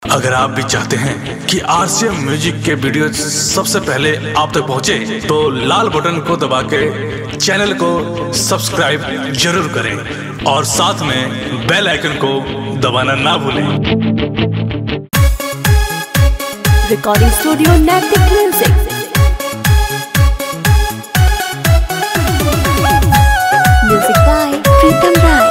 अगर आप भी चाहते हैं कि आरसीएम म्यूजिक के वीडियो सबसे पहले आप तक पहुंचे, तो लाल बटन को दबा के चैनल को सब्सक्राइब जरूर करें और साथ में बेल आइकन को दबाना ना भूलें। Recording studio Naitik music. Music by Pritam Rai.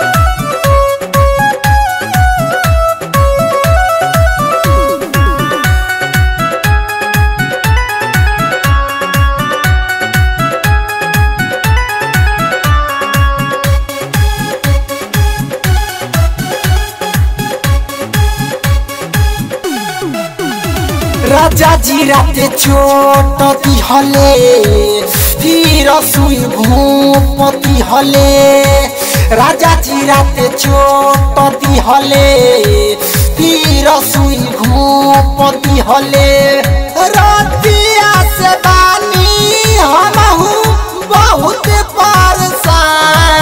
राजा जी राते चोट दिहले फिर सुई घूप दिहले। राजा जी राते चोट दिहले फिर सुई घूप दिहले। रातिया से बानी हमहू बहुत परेशान,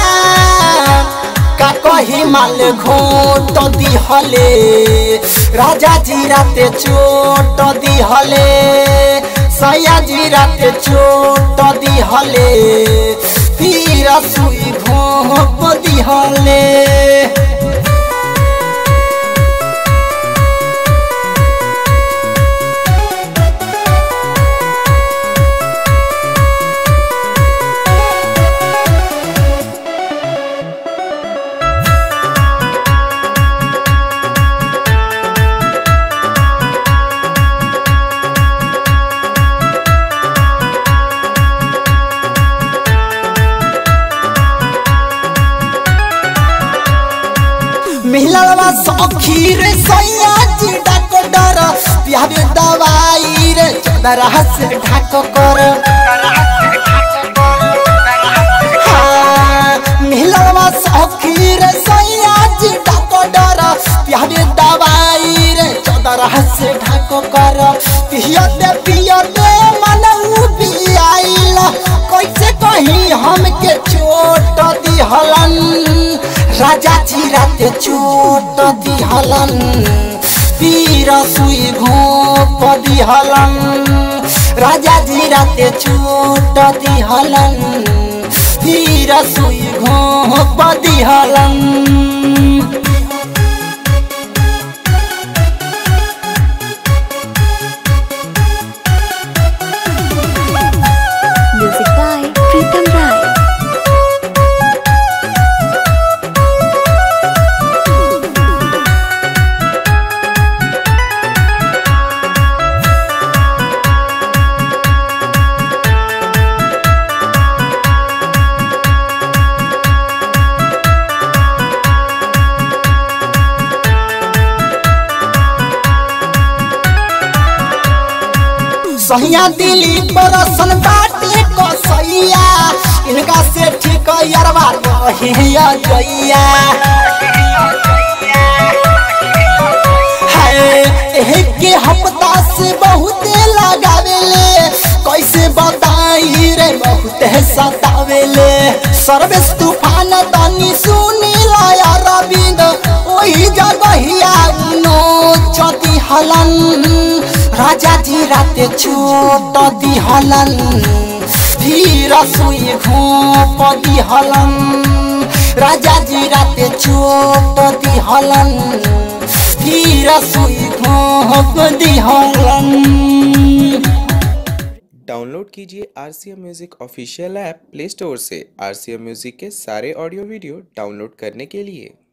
का कही माल घोट दिहले। राजा जी राते चोट दिहले, सैया जी राते चोट दिहले फिर सुई घोप दिहले। मिलवा सखी रे सैया जी डॉक्टर पियावे दवाई रे चदरा से ढाक कर। मिलवा सखी रे सैया जी डॉक्टर पियावे दवाई रे चदरा से ढाक कर। पियते मन उबी आइल, कैसे कहीं हमके चोट दिहलन। राजा जी राते चोट दिहलन फिर सुई घोप दिहलन। राजा जी राते चोट दिहलन फिर सुई घोप दिहलन। Music by Pritam Rai. सैया दिली परसन बाटे कसैया, इनका से ठीक यारवा रहिया जइया। है के हफ्ता से बहुते लगावेले, कैसे बताई रे बहुते सतावेले। सर्वेश तूफान तनी सुनी लाया रविंद ओही जगहिया नोच दिहलन। राजा जी राते चोट दिहलन फिर सुई घोप दिहलन। राजा जी राते चोट दिहलन फिर सुई घोप दिहलन। डाउनलोड कीजिए RCM music official app Play Store से। आरसीएम म्यूजिक के सारे ऑडियो वीडियो डाउनलोड करने के लिए